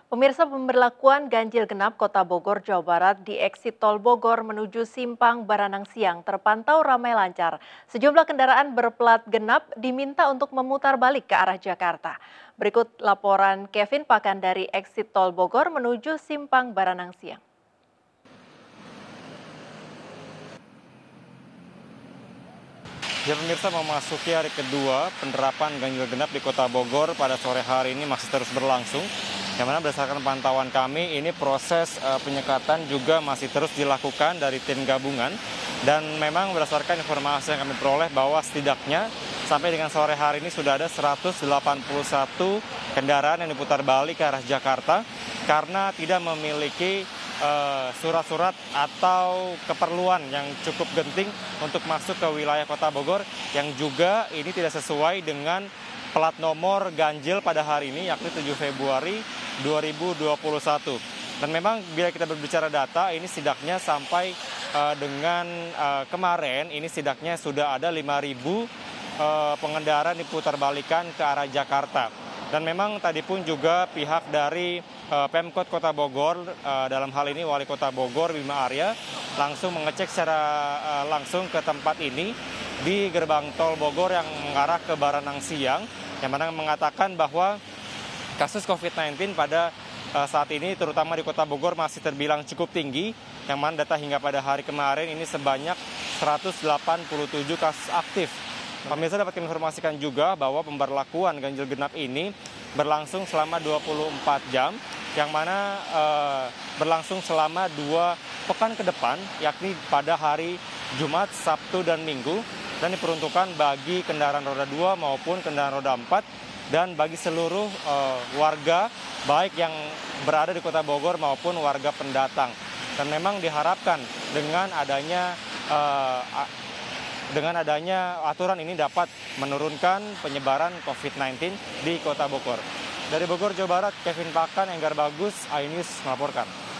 Pemirsa, pemberlakuan ganjil genap Kota Bogor, Jawa Barat di eksit tol Bogor menuju Simpang Baranang Siang terpantau ramai lancar. Sejumlah kendaraan berplat genap diminta untuk memutar balik ke arah Jakarta. Berikut laporan Kevin Pakan dari eksit tol Bogor menuju Simpang Baranang Siang. Ya pemirsa, memasuki hari kedua penerapan ganjil genap di Kota Bogor pada sore hari ini masih terus berlangsung. Yang mana berdasarkan pantauan kami ini proses penyekatan juga masih terus dilakukan dari tim gabungan. Dan memang berdasarkan informasi yang kami peroleh bahwa setidaknya sampai dengan sore hari ini sudah ada 181 kendaraan yang diputar balik ke arah Jakarta karena tidak memiliki surat-surat atau keperluan yang cukup genting untuk masuk ke wilayah Kota Bogor yang juga ini tidak sesuai dengan plat nomor ganjil pada hari ini yakni 7 Februari 2021. Dan memang bila kita berbicara data ini setidaknya sampai dengan kemarin ini setidaknya sudah ada 5.000 pengendara diputar balikan ke arah Jakarta. Dan memang tadi pun juga pihak dari Pemkot Kota Bogor, dalam hal ini Wali Kota Bogor Bima Arya, langsung mengecek secara langsung ke tempat ini di gerbang tol Bogor yang mengarah ke Baranang Siang, yang mana mengatakan bahwa kasus COVID-19 pada saat ini terutama di Kota Bogor masih terbilang cukup tinggi, yang mana data hingga pada hari kemarin ini sebanyak 187 kasus aktif. Pemirsa dapat kami informasikan juga bahwa pemberlakuan ganjil genap ini berlangsung selama 24 jam, yang mana berlangsung selama 2 pekan ke depan, yakni pada hari Jumat, Sabtu, dan Minggu, dan diperuntukkan bagi kendaraan roda 2 maupun kendaraan roda 4, dan bagi seluruh warga, baik yang berada di Kota Bogor maupun warga pendatang. Dan memang diharapkan dengan adanya aturan ini dapat menurunkan penyebaran COVID-19 di Kota Bogor. Dari Bogor, Jawa Barat, Kevin Pakan, Enggar Bagus, iNews melaporkan.